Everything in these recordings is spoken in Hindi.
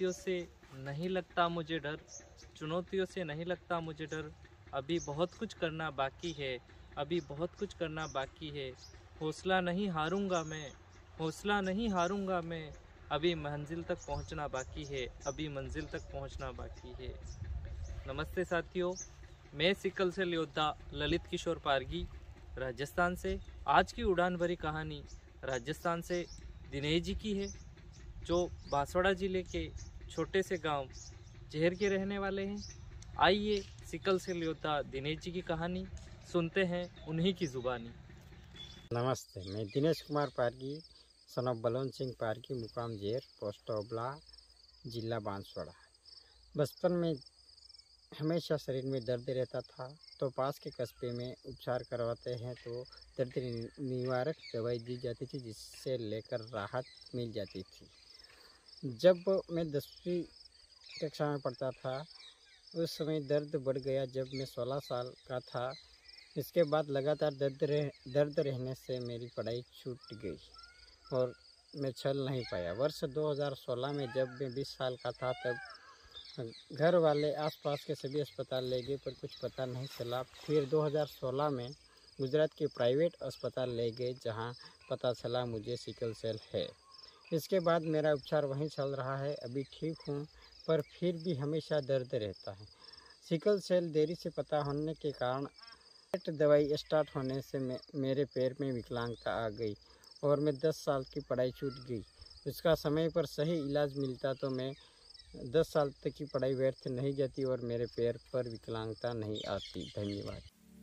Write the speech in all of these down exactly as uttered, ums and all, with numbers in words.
चुनौतियों से नहीं लगता मुझे डर, चुनौतियों से नहीं लगता मुझे डर। अभी बहुत कुछ करना बाकी है, अभी बहुत कुछ करना बाकी है। हौसला नहीं हारूंगा मैं, हौसला नहीं हारूंगा मैं। अभी मंजिल तक पहुंचना बाकी है, अभी मंजिल तक पहुंचना बाकी है। नमस्ते साथियों, मैं सिकल सेल योद्धा ललित किशोर पारगी राजस्थान से। आज की उड़ान भरी कहानी राजस्थान से दिनेश जी की है, जो बांसवाड़ा जिले के छोटे से गांव जहर के रहने वाले हैं। आइए सिकल सेल योद्धा दिनेश जी की कहानी सुनते हैं उन्हीं की जुबानी। नमस्ते, मैं दिनेश कुमार पारगी, सन ऑफ बलवंत सिंह पारगी, मुकाम जेर, पोस्ट ओबला, जिला बांसवाड़ा। बचपन में हमेशा शरीर में दर्द रहता था, तो पास के कस्बे में उपचार करवाते हैं तो दर्द निवारक दवाई दी जाती थी, जिससे लेकर राहत मिल जाती थी। जब मैं दसवीं कक्षा में पढ़ता था, उस समय दर्द बढ़ गया जब मैं सोलह साल का था। इसके बाद लगातार दर्द रह दर्द रहने से मेरी पढ़ाई छूट गई और मैं चल नहीं पाया। वर्ष दो हज़ार सोलह में जब मैं बीस साल का था, तब घर वाले आसपास के सभी अस्पताल ले गए, पर कुछ पता नहीं चला। फिर दो हज़ार सोलह में गुजरात के प्राइवेट अस्पताल ले गए, जहां पता चला मुझे सिकल सेल है। इसके बाद मेरा उपचार वहीं चल रहा है। अभी ठीक हूं, पर फिर भी हमेशा दर्द रहता है। सिकल सेल देरी से पता होने के कारण दवाई स्टार्ट होने से मे, मेरे पैर में विकलांगता आ गई और मैं दस साल की पढ़ाई छूट गई। उसका समय पर सही इलाज मिलता तो मैं दस साल तक की पढ़ाई व्यर्थ नहीं जाती और मेरे पैर पर विकलांगता नहीं आती। धन्यवाद।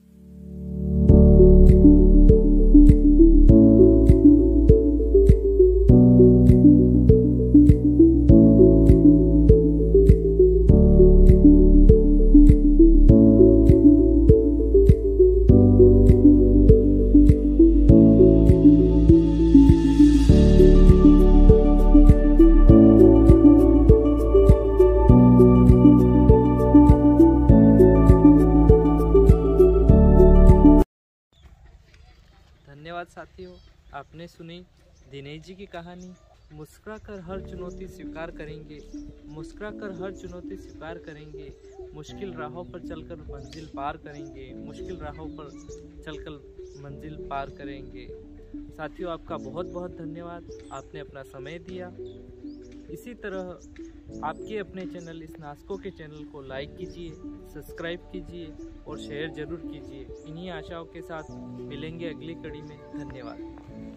धन्यवाद साथियों, आपने सुनी दिनेश जी की कहानी। मुस्कुरा कर हर चुनौती स्वीकार करेंगे, मुस्कुरा कर हर चुनौती स्वीकार करेंगे। मुश्किल राहों पर चलकर मंजिल पार करेंगे, मुश्किल राहों पर चलकर मंजिल पार करेंगे। साथियों, आपका बहुत बहुत धन्यवाद, आपने अपना समय दिया। इसी तरह आपके अपने चैनल इस नास्को के चैनल को लाइक कीजिए, सब्सक्राइब कीजिए और शेयर ज़रूर कीजिए। इन्हीं आशाओं के साथ मिलेंगे अगली कड़ी में। धन्यवाद।